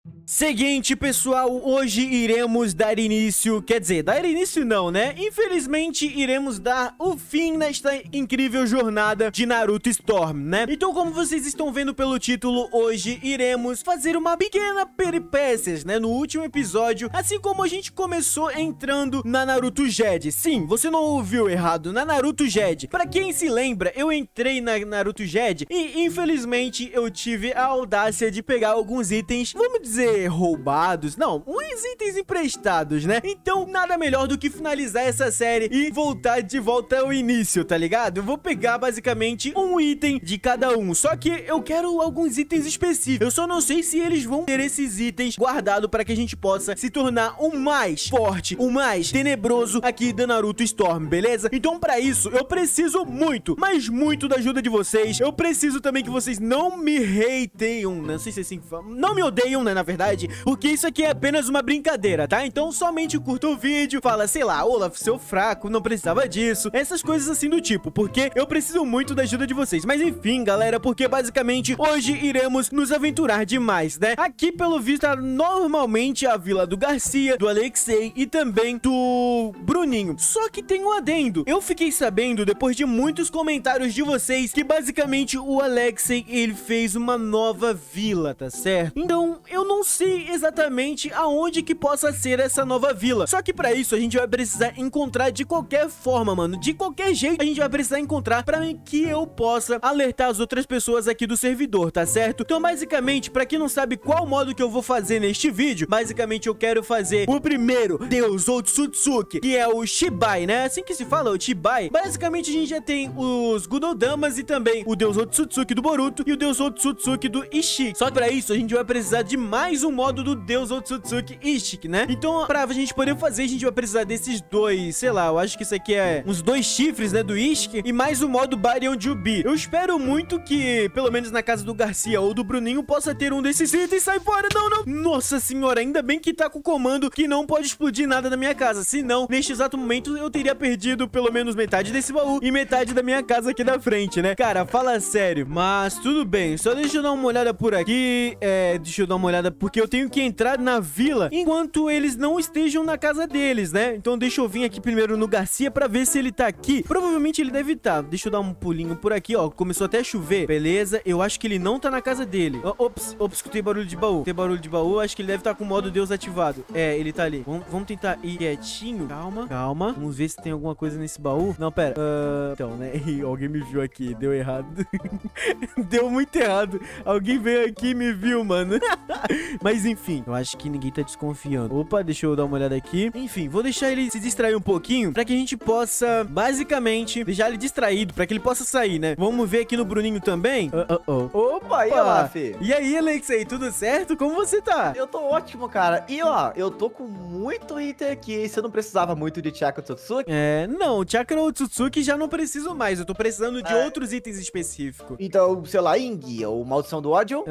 Seguinte, pessoal, hoje iremos dar início, quer dizer, dar início não, né? Infelizmente, iremos dar o fim nesta incrível jornada de Naruto Storm, né? Então, como vocês estão vendo pelo título, hoje iremos fazer uma pequena peripécias, né? No último episódio, assim como a gente começou entrando na Naruto Jed. Sim, você não ouviu errado, na Naruto Jed. Pra quem se lembra, eu entrei na Naruto Jed e, infelizmente, eu tive a audácia de pegar alguns itens, vamos dizer, roubados, não, uns itens emprestados, né? Então, nada melhor do que finalizar essa série e voltar de volta ao início, tá ligado? Eu vou pegar, basicamente, um item de cada um, só que eu quero alguns itens específicos. Eu só não sei se eles vão ter esses itens guardados para que a gente possa se tornar o mais forte, o mais tenebroso aqui da Naruto Storm, beleza? Então, pra isso, eu preciso muito, mas muito da ajuda de vocês. Eu preciso também que vocês não me hateiam, não sei se é assim que fala, não me odeiam, né, na verdade, porque isso aqui é apenas uma brincadeira, tá? Então somente curta o vídeo, fala, sei lá, Olaf, seu fraco, não precisava disso, essas coisas assim do tipo, porque eu preciso muito da ajuda de vocês. Mas enfim, galera, porque basicamente hoje iremos nos aventurar demais, né? Aqui, pelo visto, é normalmente a vila do Garcia, do Alexei e também do Bruninho. Só que tem um adendo. Eu fiquei sabendo, depois de muitos comentários de vocês, que basicamente o Alexei, ele fez uma nova vila, tá certo? Então, eu não sei exatamente aonde que possa ser essa nova vila. Só que pra isso a gente vai precisar encontrar de qualquer forma, mano. De qualquer jeito a gente vai precisar encontrar pra que eu possa alertar as outras pessoas aqui do servidor, tá certo? Então basicamente, pra quem não sabe qual modo que eu vou fazer neste vídeo, basicamente eu quero fazer o primeiro Deus Otsutsuki, que é o Shibai, né? Assim que se fala, o Shibai. Basicamente a gente já tem os Gudodamas e também o Deus Otsutsuki do Boruto e o Deus Otsutsuki do Ishiki. Só que pra isso a gente vai precisar de mais um modo do Deus Otsutsuki Ishiki, né? Então, pra gente poder fazer, a gente vai precisar desses dois, sei lá, eu acho que isso aqui é uns dois chifres, né, do Ishiki e mais o modo Baryon Jubi. Eu espero muito que, pelo menos na casa do Garcia ou do Bruninho, possa ter um desses itens. Sai fora, não, não. Nossa senhora, ainda bem que tá com o comando que não pode explodir nada na minha casa, senão, neste exato momento, eu teria perdido pelo menos metade desse baú e metade da minha casa aqui da frente, né? Cara, fala sério, mas tudo bem, só deixa eu dar uma olhada por aqui, deixa eu dar uma olhada porque eu tenho que entrar na vila enquanto eles não estejam na casa deles, né? Então deixa eu vir aqui primeiro no Garcia pra ver se ele tá aqui. Provavelmente ele deve estar. Deixa eu dar um pulinho por aqui, ó. Começou até a chover. Beleza, eu acho que ele não tá na casa dele. Ops, escutei barulho de baú. Tem barulho de baú, acho que ele deve estar com o modo Deus ativado. É, ele tá ali. Vamos tentar ir quietinho. Calma, calma. Vamos ver se tem alguma coisa nesse baú. Não, pera. Então, né? Alguém me viu aqui. Deu errado. Deu muito errado. Alguém veio aqui e me viu, mano. Mas enfim, eu acho que ninguém tá desconfiando. Opa, deixa eu dar uma olhada aqui. Enfim, vou deixar ele se distrair um pouquinho pra que a gente possa, basicamente, deixar ele distraído, pra que ele possa sair, né? Vamos ver aqui no Bruninho também. Opa, e lá, fi? E aí, Alexei, tudo certo? Como você tá? Eu tô ótimo, cara. E ó, eu tô com muito item aqui. Você não precisava muito de Chakra Otsutsuki? Não, o Chakra Otsutsuki já não preciso mais. Eu tô precisando de outros itens específicos. Então, sei lá, Ing, ou Maldição do Ódio?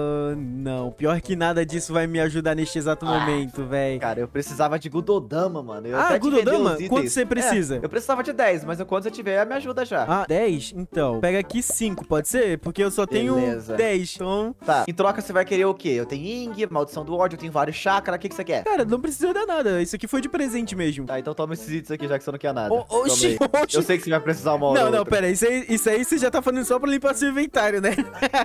Não, pior que nada disso vai me ajudar neste exato momento, velho. Cara, eu precisava de Gudodama, mano. Gudodama? Quanto você precisa? Eu precisava de 10, mas quanto você tiver, me ajuda já. 10? Então, pega aqui 5, pode ser? Porque eu só tenho 10, então... Tá, em troca você vai querer o quê? Eu tenho Ing, Maldição do Ódio, eu tenho vários chakras, o que você quer? Cara, não precisa dar nada, isso aqui foi de presente mesmo. Tá, então toma esses itens aqui, já que você não quer nada. Oxi. Eu sei que você vai precisar uma hora. Não, pera, isso aí você já tá fazendo só pra limpar seu inventário, né?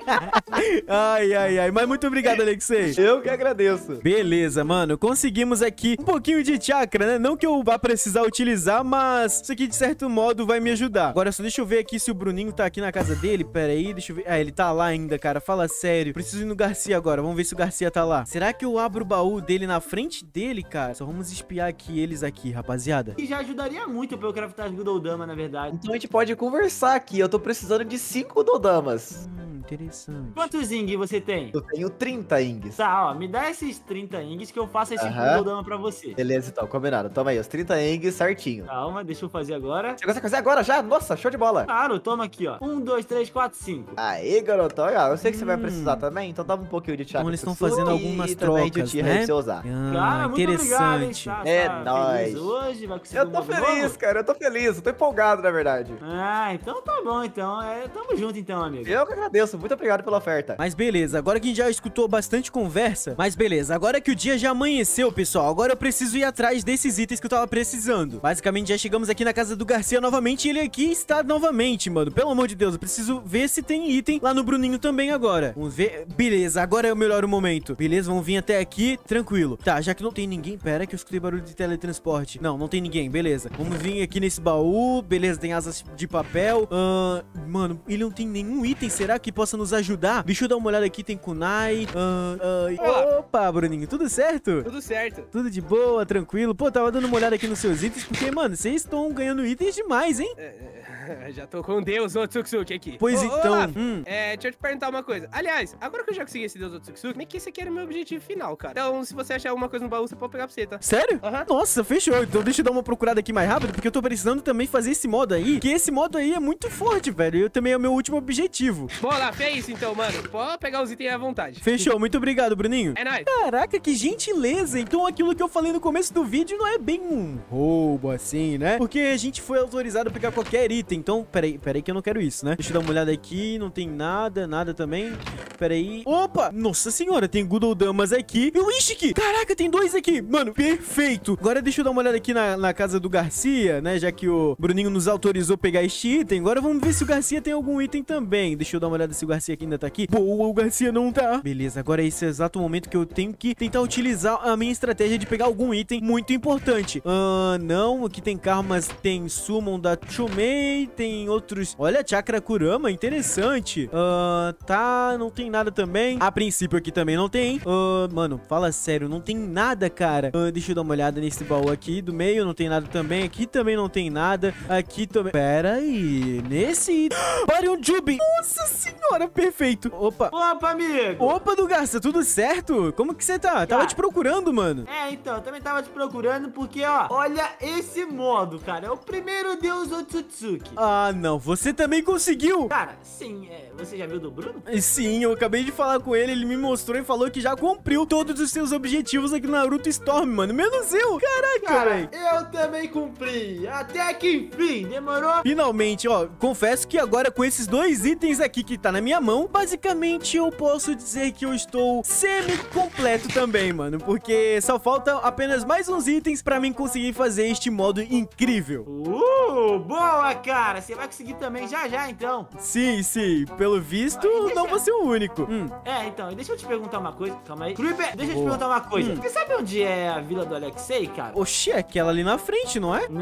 Ai, mas muito obrigado, Alexei. Eu que agradeço. Beleza, mano, conseguimos aqui um pouquinho de chakra, né? Não que eu vá precisar utilizar, mas isso aqui de certo modo vai me ajudar. Agora só deixa eu ver aqui se o Bruninho tá aqui na casa dele. Pera aí, deixa eu ver. Ele tá lá ainda, cara, fala sério. Preciso ir no Garcia agora, vamos ver se o Garcia tá lá. Será que eu abro o baú dele na frente dele, cara? Só vamos espiar aqui eles aqui, rapaziada. E já ajudaria muito pra eu craftar as Gudodama, na verdade. Então a gente pode conversar aqui, eu tô precisando de 5 Gudodamas. Interessante. Quantos Ing você tem? Eu tenho 30 Ings. Tá, ó, me dá esses 30 Ings que eu faço esse Gudodama pra você. Beleza, então, combinado. Toma aí, os 30 Ings certinho. Calma, deixa eu fazer agora. Você consegue fazer agora já? Nossa, show de bola. Claro, toma aqui, ó. 1, 2, 3, 4, 5. Aí, garotão, olha, eu sei que você vai precisar também, então dá um pouquinho de chakra. Então eles estão fazendo algumas trocas, de né? pra você usar. Cara, muito obrigado, hein? Interessante. Nóis. Hoje, vai conseguir Eu tô feliz, cara, eu tô feliz, eu tô empolgado, na verdade. Então tá bom, então. Tamo junto então, amigo. Eu que agradeço, agradeço. Muito obrigado pela oferta. Mas beleza, agora que a gente já escutou bastante conversa, mas beleza, agora que o dia já amanheceu, pessoal, agora eu preciso ir atrás desses itens que eu tava precisando. Basicamente, já chegamos aqui na casa do Garcia novamente e ele aqui está novamente, mano. Pelo amor de Deus, eu preciso ver se tem item lá no Bruninho também agora. Vamos ver. Beleza, agora é o melhor momento. Beleza, vamos vir até aqui, tranquilo. Tá, já que não tem ninguém, pera que eu escutei barulho de teletransporte. Não, não tem ninguém, beleza. Vamos vir aqui nesse baú, beleza, tem asas de papel. Mano, ele não tem nenhum item, será que possa nos ajudar? Deixa eu dar uma olhada aqui, tem kunai. Opa, Bruninho, tudo certo? Tudo certo. Tudo de boa, tranquilo. Pô, tava dando uma olhada aqui nos seus itens, porque, mano, vocês estão ganhando itens demais, hein? Já tô com Deus Otsutsuki aqui. Pois então. Olaf, deixa eu te perguntar uma coisa. Aliás, agora que eu já consegui esse Deus Otsutsuki, meio que esse aqui era o meu objetivo final, cara. Então, se você achar alguma coisa no baú, você pode pegar pra você, tá? Sério? Nossa, fechou. Então deixa eu dar uma procurada aqui mais rápido, porque eu tô precisando também fazer esse modo aí, que esse modo aí é muito forte, velho. Eu também é o meu último objetivo. Bom, Olaf, é isso então, mano. Pode pegar os itens à vontade. Fechou, muito obrigado, Bruninho. É nóis. Caraca, que gentileza. Então aquilo que eu falei no começo do vídeo não é bem um roubo assim, né? Porque a gente foi autorizado a pegar qualquer item. Então, peraí que eu não quero isso, né? Deixa eu dar uma olhada aqui, não tem nada também. Peraí. Opa! Nossa senhora, tem Google Damas aqui e o Ishiki. Caraca, tem dois aqui. Mano, perfeito. Agora deixa eu dar uma olhada aqui na casa do Garcia, né? Já que o Bruninho nos autorizou pegar este item. Agora vamos ver se o Garcia tem algum item também. Deixa eu dar uma olhada se o Garcia aqui ainda tá aqui. Boa, o Garcia não tá. Beleza, agora é esse exato momento que eu tenho que tentar utilizar a minha estratégia de pegar algum item muito importante. Não, aqui tem karmas, tem summon da Chumei, tem outros... Olha, Chakra Kurama, interessante. Tá, não tem nada também. A princípio aqui também não tem. Mano, fala sério, não tem nada, cara. Deixa eu dar uma olhada nesse baú aqui do meio, não tem nada também. Aqui também não tem nada. Aqui também... Pera aí, nesse... Barium Jubi! Nossa senhora, perfeito. Opa, amigo. Opa, do Garça, tudo certo? Como que você tá? Tava te procurando, mano. Então, eu também tava te procurando porque, ó, olha esse modo, cara. É o primeiro Deus Otsutsuki. Ah, não. Você também conseguiu? Cara, sim. Você já viu do Bruno? Sim, eu acabei de falar com ele. Ele me mostrou e falou que já cumpriu todos os seus objetivos aqui no Naruto Storm, mano. Menos eu. Caraca, velho. Eu também cumpri. Até que enfim. Demorou? Finalmente, ó. Confesso que agora com esses dois itens aqui que tá na minha mão, basicamente eu posso dizer que eu estou semi-completo também, mano. Porque só falta apenas mais uns itens pra mim conseguir fazer este modo incrível. Boa, cara. Você vai conseguir também já, então. Sim. Pelo visto, não vou ser o único. Então, deixa eu te perguntar uma coisa. Calma aí. Creeper, deixa eu te perguntar uma coisa. Você sabe onde é a vila do Alexei, cara? Oxi, é aquela ali na frente, não é?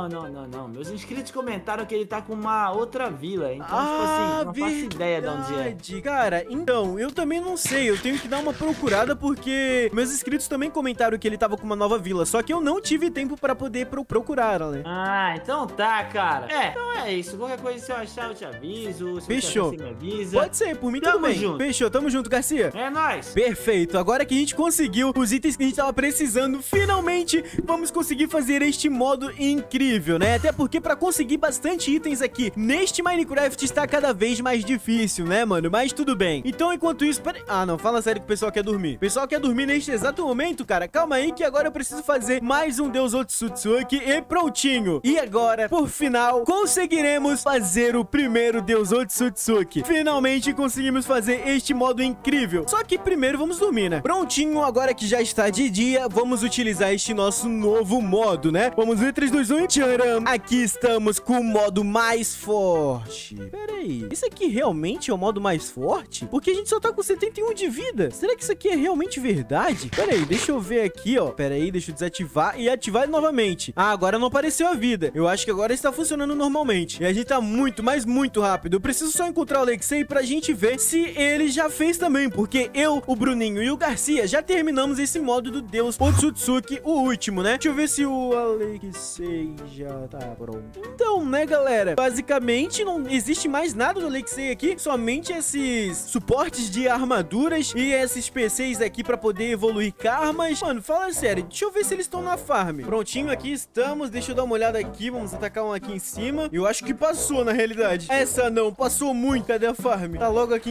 Não. Meus inscritos comentaram que ele tá com uma outra vila. Então, tipo assim, não faço ideia de onde é. Cara, então, eu também não sei. Eu tenho que dar uma procurada porque meus inscritos também comentaram que ele tava com uma nova vila. Só que eu não tive tempo pra poder procurar, né? Então tá, cara. Então é isso. Qualquer coisa, se eu achar, eu te aviso. Se Fechou. você me avisa. Pode ser, por mim tudo bem. Junto. Fechou, tamo junto, Garcia. É nóis. Perfeito. Agora que a gente conseguiu os itens que a gente tava precisando, finalmente vamos conseguir fazer este modo incrível, né? Até porque pra conseguir bastante itens aqui neste Minecraft está cada vez mais difícil, né, mano? Mas tudo bem. Então, enquanto isso... não, fala sério que o pessoal quer dormir. O pessoal quer dormir neste exato momento, cara. Calma aí que agora eu preciso fazer mais um Deus Otsutsuki e prontinho. E agora, por final, conseguiremos fazer o primeiro Deus Otsutsuki. Finalmente conseguimos fazer este modo incrível. Só que primeiro vamos dormir, né? Prontinho, agora que já está de dia, vamos utilizar este nosso novo modo, né? Vamos ver, 3, 2, 1 e tcharam! Aqui estamos com o modo mais forte. Pera aí, isso aqui realmente é o modo mais forte? Porque a gente só tá com 71 de vida. Será que isso aqui é realmente verdade? Pera aí, deixa eu ver aqui, ó. Pera aí, deixa eu desativar e ativar novamente. Agora não apareceu a vida. Eu acho que agora está funcionando normalmente. E a gente tá muito, mas muito rápido. Eu preciso só encontrar o Alexei pra gente ver se ele já fez também, porque eu, o Bruninho e o Garcia já terminamos esse modo do Deus Otsutsuki, o último, né? Deixa eu ver se o Alexei já tá pronto. Então, né, galera? Basicamente, não existe mais nada do Alexei aqui, somente esses suportes de armaduras e esses PCs aqui pra poder evoluir karmas. Mano, fala sério, deixa eu ver se eles estão na farm. Prontinho, aqui estamos, deixa eu dar uma olhada aqui, vamos atacar um aqui em cima. Eu acho que passou, na realidade. Essa não, passou muito. Cadê a farm? Tá logo aqui em cima.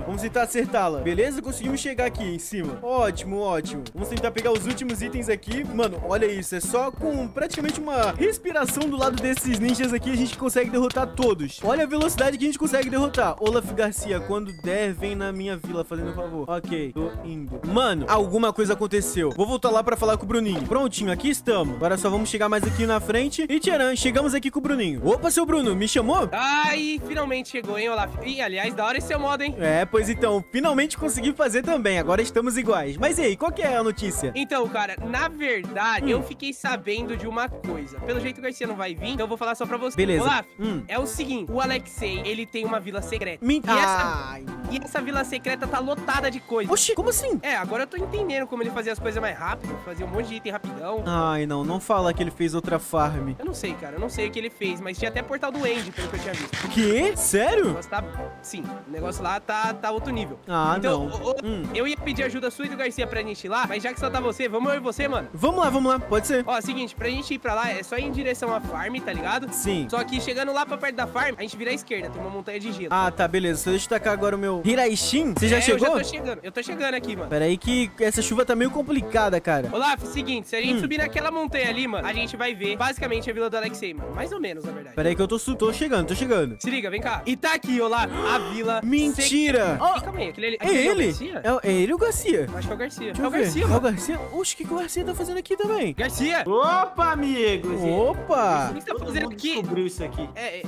Vamos tentar acertá-la. Beleza? Conseguimos chegar aqui em cima. Ótimo, ótimo. Vamos tentar pegar os últimos itens aqui. Mano, olha isso. É só com praticamente uma respiração do lado desses ninjas aqui a gente consegue derrotar todos. Olha a velocidade que a gente consegue derrotar. Olaf Garcia, quando der, vem na minha vila, fazendo um favor. Ok, tô indo. Mano, alguma coisa aconteceu. Vou voltar lá pra falar com o Bruninho. Prontinho, aqui estamos. Agora só vamos chegar mais aqui na frente. E tcharam, chegamos aqui com o Bruninho. Opa, seu Bruno, me chamou? Ai, finalmente chegou, hein, Olaf? Ih, aliás, da hora esse seu modo, hein? É, pois então, finalmente consegui fazer também. Agora estamos iguais. Mas e aí, qual que é a notícia? Então, cara, na verdade, eu fiquei sabendo de uma coisa. Pelo jeito o Garcia não vai vir, então eu vou falar só pra você. Beleza. Olaf, é o seguinte, o Alexei, ele tem uma vila secreta. Ai. E essa vila secreta tá lotada de coisas. Oxi, como assim? É, agora eu tô entendendo como ele fazia as coisas mais rápido, fazia um monte de item rapidão. Ai, não fala que ele fez outra farm. Eu não sei, cara, eu não sei o que ele fez, mas tinha até portal do End, pelo que eu tinha visto. Que? O Sério? negócio tá... Sim, o negócio lá tá outro nível. Ah, então, não. Eu ia pedir ajuda sua e do Garcia pra gente ir lá, mas já que só tá você, vamos eu e você, mano? Vamos lá, pode ser. Ó, seguinte, pra gente ir pra lá, é só ir em direção à farm, tá ligado? Sim. Só que chegando lá pra perto da farm, a gente vira à esquerda, tem uma montanha de gelo. Ah, tá, beleza. Só deixa eu tacar agora o meu Hiraishin. Você já chegou? Eu tô chegando aqui, mano. Pera aí que essa chuva tá meio complicada, cara. Olaf, seguinte, se a gente subir naquela montanha ali, mano, a gente vai ver basicamente a vila do Alexei, mano. Mais ou menos, na verdade. Pera aí que eu tô chegando. Se liga, vem cá. E tá aqui, Olaf, a vila... Mentira! Ih, calma aí, aquele ali... É ele? É o Garcia? É ele ou o Garcia? Acho que é o Garcia. Deixa É eu o ver. Garcia, É o mano. Garcia? Oxe, o que o Garcia tá fazendo aqui também? Garcia! Opa, amigos! Opa! O que você tá Todo fazendo mundo aqui? descobriu isso aqui.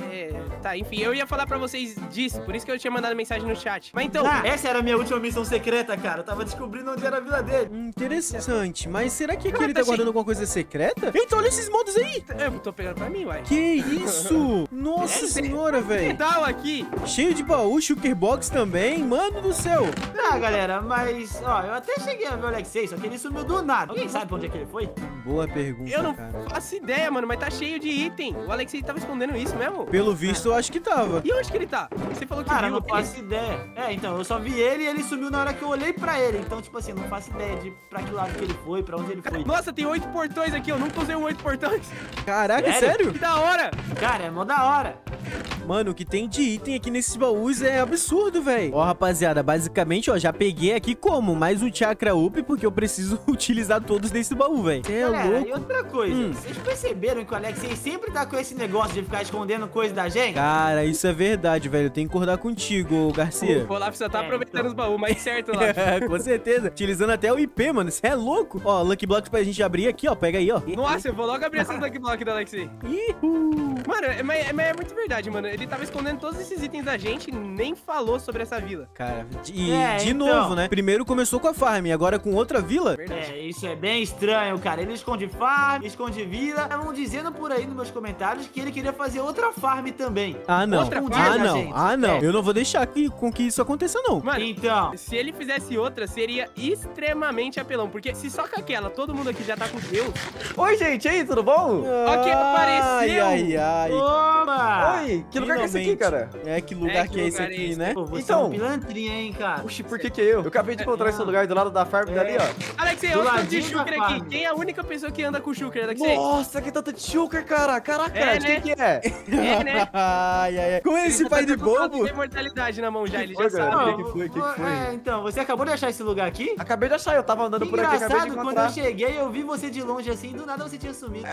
Tá, enfim, eu ia falar pra vocês disso, por isso que eu tinha mandado mensagem no chat. Mas então... Essa era a minha última missão secreta, cara. Eu tava descobrindo onde era a vila dele. Interessante, mas será que aqui ele tá tá guardando alguma coisa secreta? Eita, olha esses modos aí! Eu tô pegando pra mim, uai. Que isso? Nossa senhora, velho. Pedal aqui. Cheio de baú, shulker box também. Mano do céu. Ah, galera, mas, ó, eu até cheguei a ver o Alexei, só que ele sumiu do nada. Alguém sabe pra onde é que ele foi? Boa pergunta, Eu não cara. faço ideia, mano, mas tá cheio de item. O Alexei tava escondendo isso mesmo? Pelo visto, eu acho que tava. E onde que ele tá? Você falou que Cara, eu viu não ele. faço ideia. Então, eu só vi ele e ele sumiu na hora que eu olhei pra ele. Então, tipo assim, eu não faço ideia de pra que lado que ele foi, pra onde ele foi. Nossa, tem 8 portões aqui, eu nunca usei um 8 portões. Caraca, Sério? sério? Que da hora. Cara, é mó da hora. Mano, o que tem de item aqui nesses baús é absurdo, velho. Ó, rapaziada, basicamente, ó, já peguei aqui como? Mais um chakra up, porque eu preciso utilizar todos desse baú, velho. É Galera, louco. e outra coisa, vocês perceberam que o Alexei sempre tá com esse negócio de ficar escondendo coisa da gente? Cara, isso é verdade, velho. Eu tenho que concordar contigo, Garcia. O Olaf só tá aproveitando então. os baús, mas certo, Olaf. Com certeza. Utilizando até o IP, mano. Você é louco. Ó, Lucky Blocks pra gente abrir aqui, ó. Pega aí, ó. Nossa, eu vou logo abrir essas Lucky Block do Alexei. Ihu. Mano, mas é muito verdade, mano. Ele tava escondendo todos esses itens da gente e nem falou sobre essa vila. Cara, de então. novo, né? Primeiro começou com a farm, e agora com outra vila? Verdade. Isso é bem estranho, cara. Ele esconde farm, esconde vila. Estavam dizendo por aí nos meus comentários que ele queria fazer outra farm também. Ah, não. Outra farm, Ah, não. gente. Ah, não. É. Eu não vou deixar com que isso aconteça, não. Mano, Então, se ele fizesse outra, seria extremamente apelão. Porque se só com aquela, todo mundo aqui já tá com Deus. Oi, gente, aí, tudo bom? Ó quem apareceu. Ai. oba! Oi, que lugar que é esse aqui, Finalmente. cara? É, que lugar que que é esse lugar é aqui, esse? né? Pô, você Então. é um pilantrinha, hein, cara. Oxi, por que eu? Eu acabei de encontrar esse lugar do lado da farm dali, ó. Alexei, Do olha o tanto ladinho de da Shulker aqui. farm. Quem é a única pessoa que anda com Shulker, Alexei? Nossa, que tanto de shulker, cara. Caraca, É, de né? quem que é? É, né? Ai. Com esse Ele pai tá de com o bobo. de imortalidade na mão já, ele já Foi, sabe. cara. Não, que foi? Então, você acabou de achar esse lugar aqui? Acabei de achar, eu tava andando por aqui, acabei de Engraçado, quando encontrar. eu cheguei, eu vi você de longe assim, do nada você tinha sumido.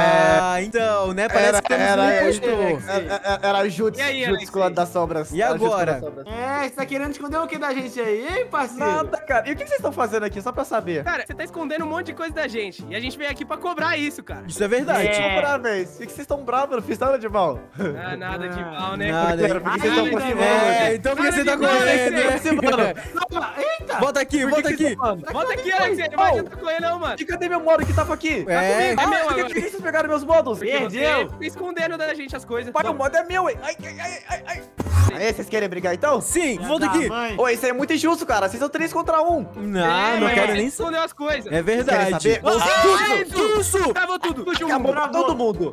Ah, então, né? Parece que estamos no impostor. Era Jutsu, E aí, Jutsu Alexei? com a das sombras. E Era Jutsu com a agora? das sombras. É, você tá querendo esconder o que da gente aí, hein, parceiro? Nada, cara. E o que vocês estão fazendo aqui, só pra saber? Cara, você tá escondendo um monte de coisa da gente. E a gente veio aqui pra cobrar isso, cara. Isso é verdade. É. Comprar, velho. Por que vocês estão bravos? Eu não fiz nada de mal. Ah, nada de mal, né? Nada. Por que vocês estão Ai, aproximando? É, então por que você tá correndo? Eita! Volta aqui, volta aqui. Volta aqui, Alexei. Não vai adiantar correr não, mano. E cadê meu modo que tava aqui? É. Tá comigo, é meu Por que agora. vocês pegaram meus modos? Perdeu. Você fica escondendo da gente as coisas. Pai, o modo é meu, hein? Ai. Aí, vocês querem brigar então? Sim, volta Da aqui. mãe. Ô, isso aí é muito injusto, cara. Vocês são 3 contra 1. Não É, quero você nem saber. escondeu as coisas. É verdade. Querem saber? Ô, Ah, que isso? Travou tudo. Acabou pra todo mundo.